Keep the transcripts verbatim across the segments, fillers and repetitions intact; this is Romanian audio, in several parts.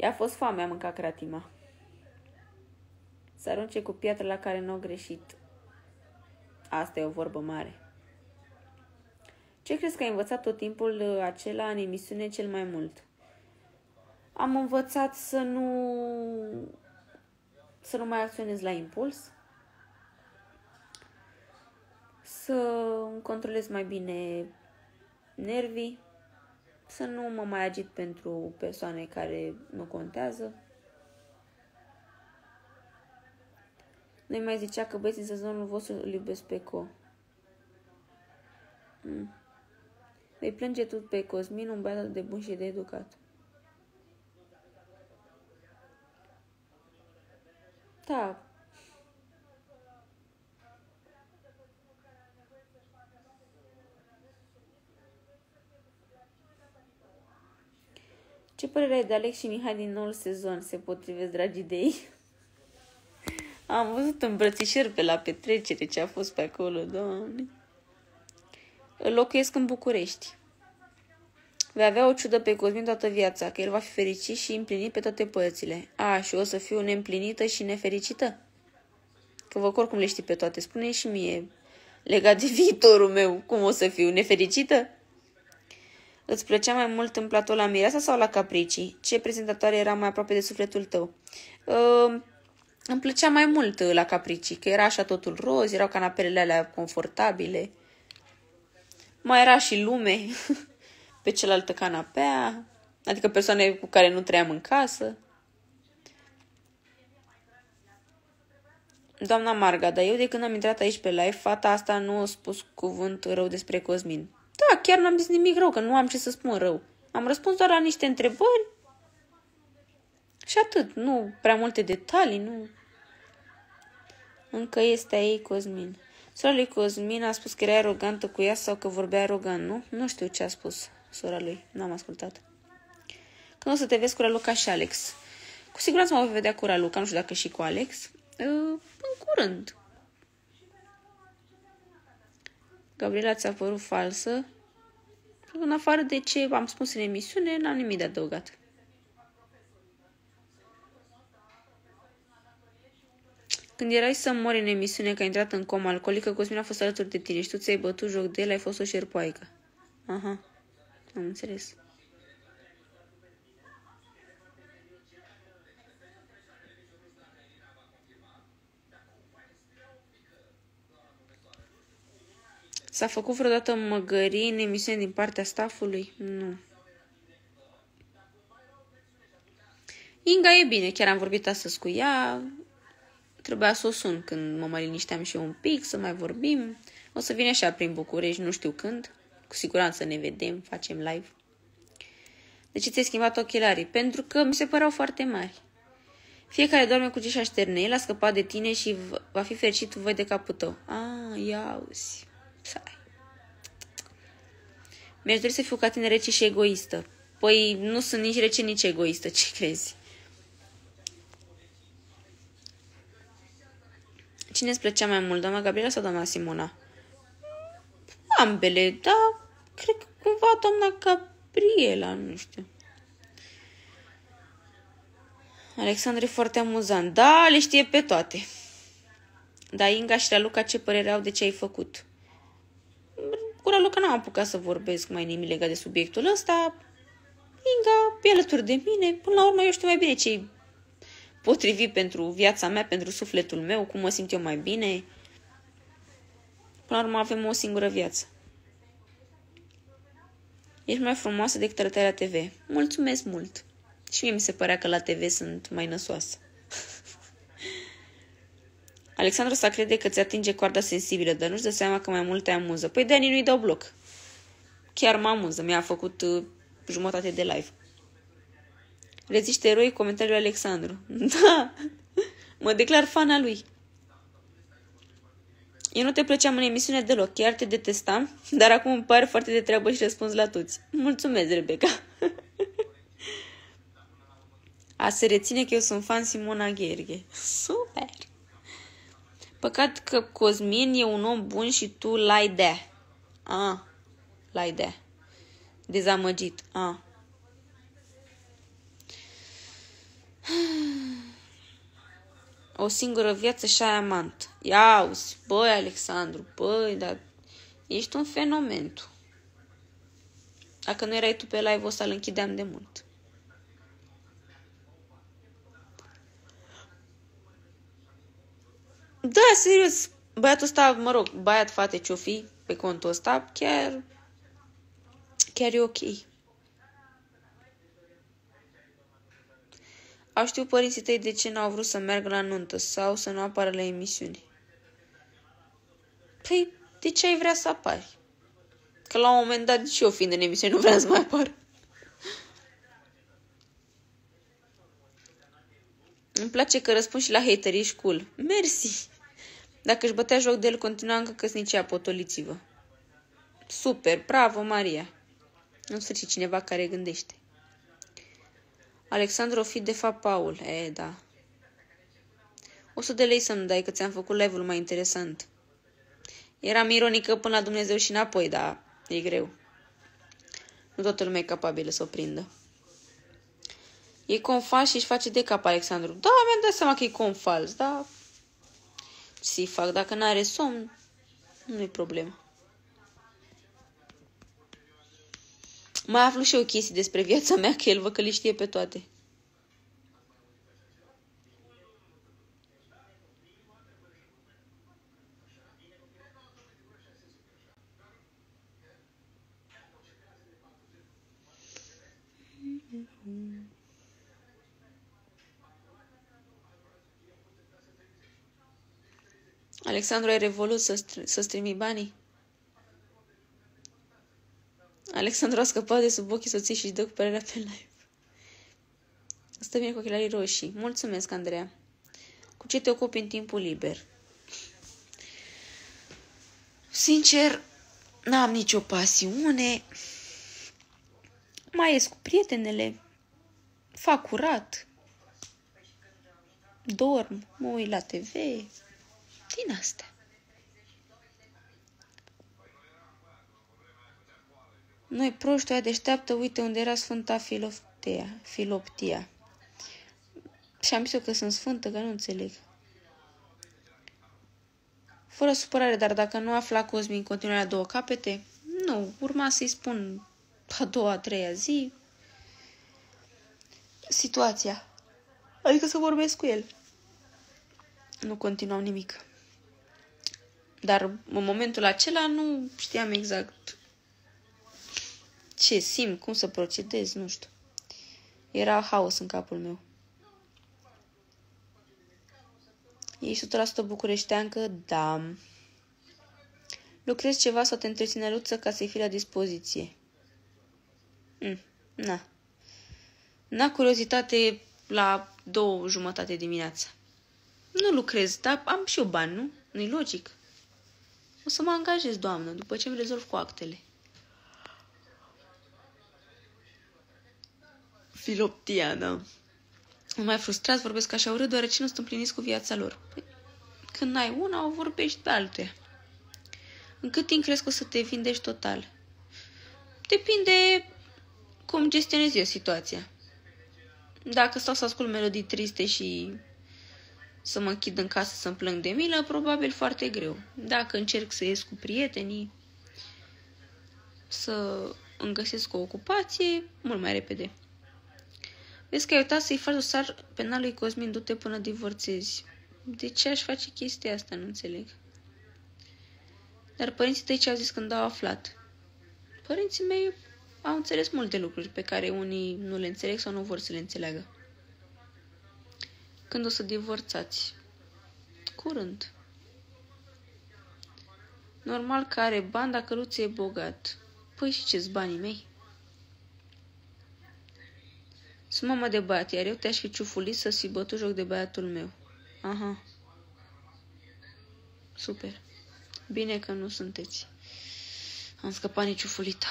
I-a fost foame, a mâncat cratima. Să arunce cu piatră la care nu au greșit. Asta e o vorbă mare. Ce crezi că ai învățat tot timpul acela în emisiune cel mai mult? Am învățat să nu... să nu mai acționez la impuls. Să îmi controlez mai bine nervii. Să nu mă mai agit pentru persoane care nu contează. Nu-i mai zicea că băieții din sezonul vostru îl iubesc pe Co. Mm. Vei plânge tu pe Cosmin, un băiat de bun și de educat. Da. Ce părere ai de Alex și Mihai din noul sezon? Se potrivesc, dragii de ei? Am văzut îmbrățișări pe la petrecere ce a fost pe acolo, Doamne. Îl locuiesc în București. Vei avea o ciudă pe Cosmin toată viața, că el va fi fericit și împlinit pe toate părțile. A, și o să fiu neîmplinită și nefericită? Că vă oricum le știi pe toate. Spune și mie, legat de viitorul meu, cum o să fiu nefericită? Îți plăcea mai mult în platou la Mireasa sau la Capricii? Ce prezentatoare era mai aproape de sufletul tău? Uh, îmi plăcea mai mult la Capricii, că era așa totul roz, erau canapelele alea confortabile. Mai era și lume pe cealaltă canapea, adică persoane cu care nu trăiam în casă. Doamna Marga, dar eu de când am intrat aici pe live, fata asta nu a spus cuvânt rău despre Cosmin. Da, chiar n-am zis nimic rău, că nu am ce să spun rău. Am răspuns doar la niște întrebări și atât. Nu prea multe detalii, nu. Încă este aici Cosmin. Sora lui Cosmin a spus că era arogantă cu ea sau că vorbea arogant, nu? Nu știu ce a spus sora lui, n-am ascultat. Când o să te vezi cu Raluca și Alex? Cu siguranță mă voi vedea cu Raluca, nu știu dacă și cu Alex. În curând. Gabriela, ți-a părut falsă? În afară de ce am spus în emisiune, n-am nimic de adăugat. Când erai să mori în emisiune că ai intrat în comă alcoolică, Cosmin a fost alături de tine și tu ți-ai bătut joc de el, ai fost o șerpoaică. Aha, am înțeles. S-a făcut vreodată măgării în emisiune din partea staffului? Nu. Inga e bine, chiar am vorbit astăzi cu ea. Trebuia să o sun când mă mai linișteam și eu un pic, să mai vorbim. O să vine așa prin București, nu știu când. Cu siguranță ne vedem, facem live. De ce ți-ai schimbat ochelarii? Pentru că mi se păreau foarte mari. Fiecare doarme cu ce și așterne. El a scăpat de tine și va fi fericit voi de capul tău. Ah, ia auzi. Sai. Mi-aș dori să fiu ca tine rece și egoistă. Păi nu sunt nici rece, nici egoistă. Ce crezi? Cine îți plăcea mai mult, doamna Gabriela sau doamna Simona? Ambele, da, cred că cumva doamna Gabriela, nu știu. Alexandru e foarte amuzant. Da, le știe pe toate. Dar Inga și Raluca ce părere au de ce ai făcut? Cu Raluca n-am apucat să vorbesc mai nimic legat de subiectul ăsta. Inga e alături de mine. Până la urmă eu știu mai bine ce-i potrivit pentru viața mea, pentru sufletul meu, cum mă simt eu mai bine. Până la urmă avem o singură viață. Ești mai frumoasă decât arătai la T V. Mulțumesc mult. Și mie mi se părea că la T V sunt mai năsoasă. Alexandru s-a crede că ți atinge coarda sensibilă, dar nu-și dă seama că mai mult te amuză. Păi de-aia nu-i dau bloc. Chiar mă amuză. Mi-a făcut uh, jumătate de live. Reziște eroi comentariul lui Alexandru. Da, mă declar fana lui. Eu nu te plăceam în emisiune deloc, chiar te detestam, dar acum îmi pare foarte de treabă și răspuns la toți. Mulțumesc, Rebecca. A se reține că eu sunt fan Simona Gherghe. Super! Păcat că Cosmin e un om bun și tu l-ai de. Ah, l-ai de. Dezamăgit. Ah. O singură viață și ai amant. Ia auzi, băi, Alexandru, băi, dar ești un fenomen tu. Dacă nu erai tu pe live, o să-l închideam de mult. Da, serios, băiatul ăsta, mă rog, băiat, fate, ce-o fi pe contul ăsta, chiar, chiar e ok. Au știut părinții tăi de ce n-au vrut să meargă la nuntă sau să nu apară la emisiuni? Păi, de ce ai vrea să apari? Că la un moment dat, și eu fiind în emisiune, nu vreau să mai apar. Îmi place că răspund și la hateri, ești cool. Mersi! Dacă își bătea joc de el, continua încă căsnicia, potoliți-vă. Super, bravo, Maria! În sfârșit, cineva care gândește. Alexandru o fi de fapt Paul. E, da. o sută de lei să-mi dai, că ți-am făcut live-ul mai interesant. Eram ironică până la Dumnezeu și înapoi, dar e greu. Nu toată lumea e capabilă să o prindă. E confals și își face de cap, Alexandru. Da, mi-am dat seama că e confals, da. Ce-i fac? Dacă n-are somn, nu-i problemă. Mai aflu și eu chestii despre viața mea, că el văd că le știe pe toate. Alexandru, ai revolut să-ți să trimi banii? Alexandru a scăpat de sub ochii soției și-și dă cu părerea pe live. Stă bine cu ochelarii roșii. Mulțumesc, Andreea. Cu ce te ocupi în timpul liber? Sincer, n-am nicio pasiune. Mai ies cu prietenele. Fac curat. Dorm. Mă uit la T V. Din astea. Noi proști, aia deșteaptă, uite unde era Sfânta Filoptea. Filoptia. Și am zis eu că sunt sfântă, că nu înțeleg. Fără supărare, dar dacă nu afla Cosmin în continuare a două capete, nu, urma să-i spun a doua, a treia zi situația. Adică să vorbesc cu el. Nu continuam nimic. Dar în momentul acela nu știam exact ce simt, cum să procedez, nu știu. Era haos în capul meu. Ești o sută la sută bucureșteancă? Da. Lucrezi ceva sau te întreține Luță ca să-i fii la dispoziție? Mm, na. N-a curiozitate la două jumătate dimineața. Nu lucrez, dar am și eu bani, nu? Nu-i logic. O să mă angajez, doamnă, după ce îmi rezolv cu actele. Filoptia, da. Mai frustrați, vorbesc așa urât, deoarece nu sunt împliniți cu viața lor. Păi, când ai una, o vorbești pe altuia. În cât timp crezi că o să te vindești total? Depinde cum gestionezi eu situația. Dacă stau să ascult melodii triste și să mă închid în casă să-mi plâng de milă, probabil foarte greu. Dacă încerc să ies cu prietenii, să îmi găsesc o ocupație, mult mai repede. Vezi că ai uitat să-i faci dosar penal lui Cosmin, du-te până divorțezi. De ce aș face chestia asta? Nu înțeleg. Dar părinții tăi ce au zis când au aflat? Părinții mei au înțeles multe lucruri pe care unii nu le înțeleg sau nu vor să le înțeleagă. Când o să divorțați? Curând. Normal că are bani dacă Luță e bogat. Păi și ce-s banii mei? Sunt mamă de băiat, iar eu te-aș fi ciufulit să-ți fi bătut joc de băiatul meu. Aha. Super. Bine că nu sunteți. Am scăpat nici ciufulita.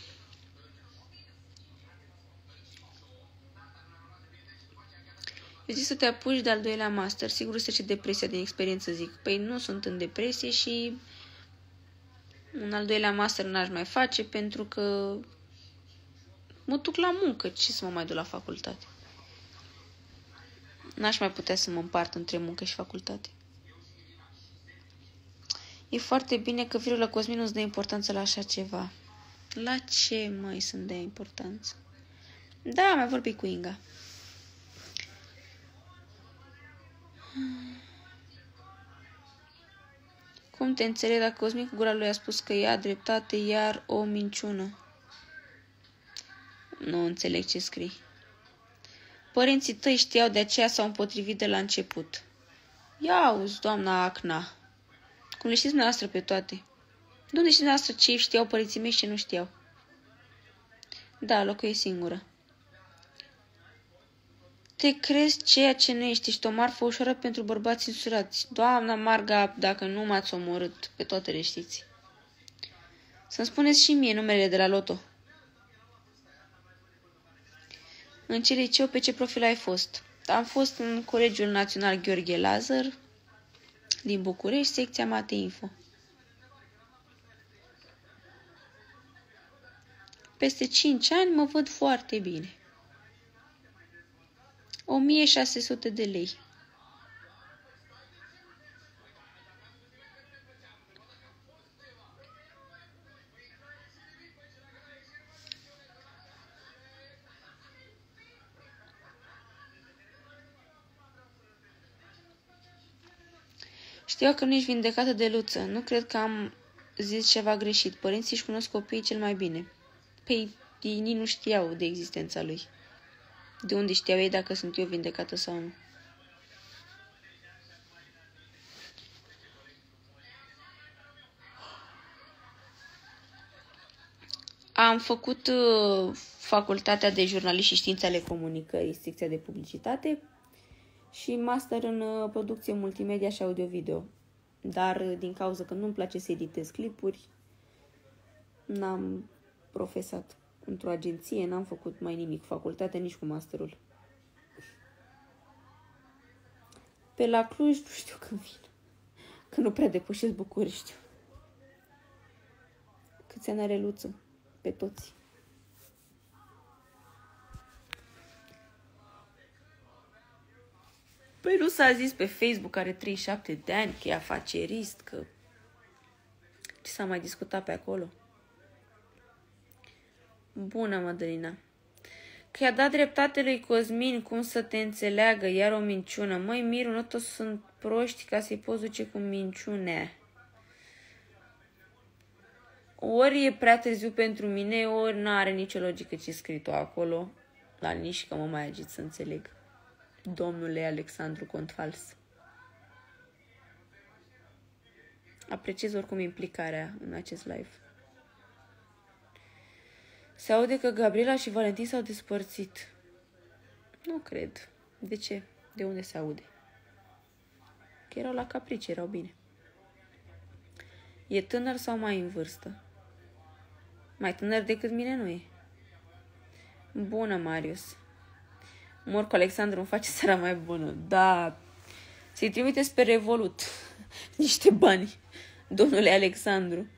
Eu zic să te apuci de-al doilea master. Sigur să ce depresia din experiență, zic. Păi nu sunt în depresie și un al doilea master n-aș mai face pentru că mă duc la muncă. Ce să mă mai duc la facultate? N-aș mai putea să mă împart între muncă și facultate. E foarte bine că virgulă Cosmin nu-ți dă importanță la așa ceva. La ce, măi, să-mi dea importanță? Da, mai vorbi cu Inga. Cum te înțeleg dacă Cosmin cu gura lui a spus că ea dreptate, iar o minciună? Nu înțeleg ce scrii. Părinții tăi știau, de aceea s-au împotrivit de la început. Ia auzi, doamna Acna, cum le știți dumneavoastră pe toate. De unde știți dumneavoastră ce știau părinții mei și ce nu știau? Da, locuiesc singură. Te crezi ceea ce nu ești, ești o marfă ușoară pentru bărbați însurați. Doamna Marga, dacă nu m-ați omorât, pe toate le știți. Să-mi spuneți și mie numerele de la loto. În ce liceu, pe ce profil ai fost? Am fost în Colegiul Național Gheorghe Lazar, din București, secția Mate Info. Peste cinci ani mă văd foarte bine. o mie șase sute de lei. Știu că nu ești vindecată de Luță. Nu cred că am zis ceva greșit. Părinții își cunosc copiii cel mai bine. Păi, ei nici nu știau de existența lui. De unde știau ei dacă sunt eu vindecată sau nu? Am făcut uh, facultatea de jurnalist și științe ale comunicării, secția de publicitate și master în uh, producție multimedia și audio-video. Dar uh, din cauza că nu-mi place să editez clipuri, n-am profesat într-o agenție, n-am făcut mai nimic facultate, nici cu masterul. Pe la Cluj nu știu când vin, că nu prea depășesc București. Câți ani are Luță? Pe toți. Păi nu s-a zis pe Facebook că are treizeci și șapte de ani, că e afacerist, că... Ce s-a mai discutat pe acolo? Bună, Mădălina. Că i-a dat dreptate lui Cosmin cum să te înțeleagă, iar o minciună. Măi, Miru, nu toți sunt proști ca să-i poți duce cu minciune. Ori e prea târziu pentru mine, ori n-are nicio logică ce scris acolo. La nici că mă mai agit să înțeleg. Domnule Alexandru Contfals. Apreciez oricum implicarea în acest live. Se aude că Gabriela și Valentin s-au despărțit. Nu cred. De ce? De unde se aude? Că erau la caprici, erau bine. E tânăr sau mai în vârstă? Mai tânăr decât mine nu e. Bună, Marius. Mor cu Alexandru îmi face seara mai bună. Da. Să-i trimiteți pe Revolut niște bani, domnule Alexandru.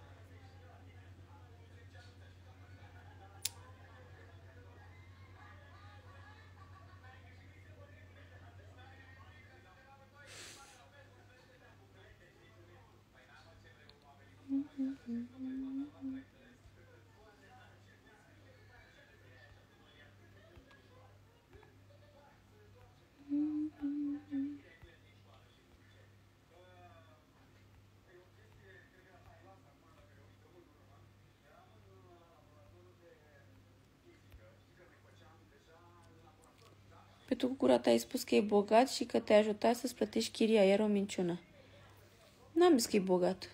Pe tu cu gura ta ai spus că e bogat și că te-a ajutat să-ți plătești chiria, iar o minciună. N-am zis că e bogat.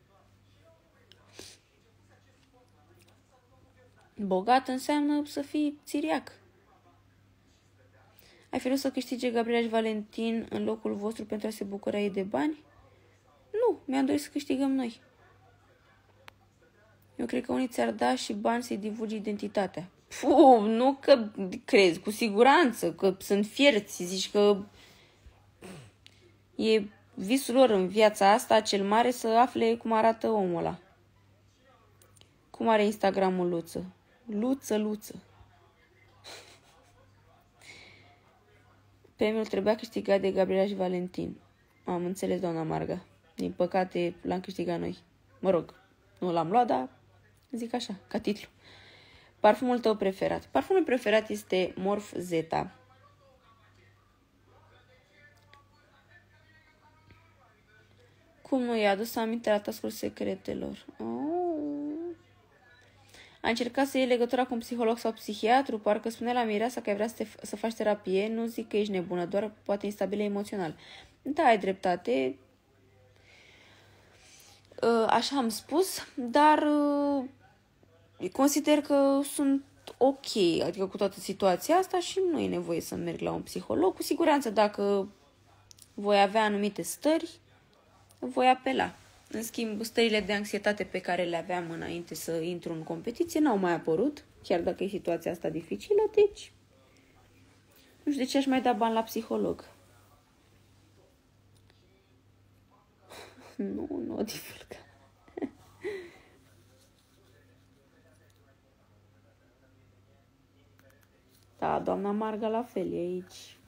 Bogat înseamnă să fii țiriac. Ai fi vrut să câștige Gabriela și Valentin în locul vostru pentru a se bucura ei de bani? Nu, mi-am dorit să câștigăm noi. Eu cred că unii ți-ar da și bani să-i divulgi identitatea. Puh, nu că crezi, cu siguranță, că sunt fierți, zici că e visul lor în viața asta cel mare să afle cum arată omul ăla. Cum are Instagramul Luță? Luță, Luță. Premiul trebuia câștigat de Gabriela și Valentin. Am înțeles, doamna Marga. Din păcate, l-am câștigat noi. Mă rog, nu l-am luat, dar zic așa, ca titlu. Parfumul tău preferat. Parfumul preferat este Morph Zeta. Cum nu i-a adus aminte la Tascul Secretelor? Oh. A încercat să iei legătura cu un psiholog sau psihiatru, parcă spune la Mireasa că ai vrea să, te, să faci terapie, nu zic că ești nebună, doar poate instabilă emoțional. Da, ai dreptate. Așa am spus, dar consider că sunt ok, adică cu toată situația asta și nu e nevoie să merg la un psiholog. Cu siguranță, dacă voi avea anumite stări, voi apela. În schimb, stările de anxietate pe care le aveam înainte să intru în competiție n-au mai apărut, chiar dacă e situația asta dificilă, deci nu știu de ce aș mai da bani la psiholog. Nu, nu o divulga. Da, doamna Marga la fel e aici.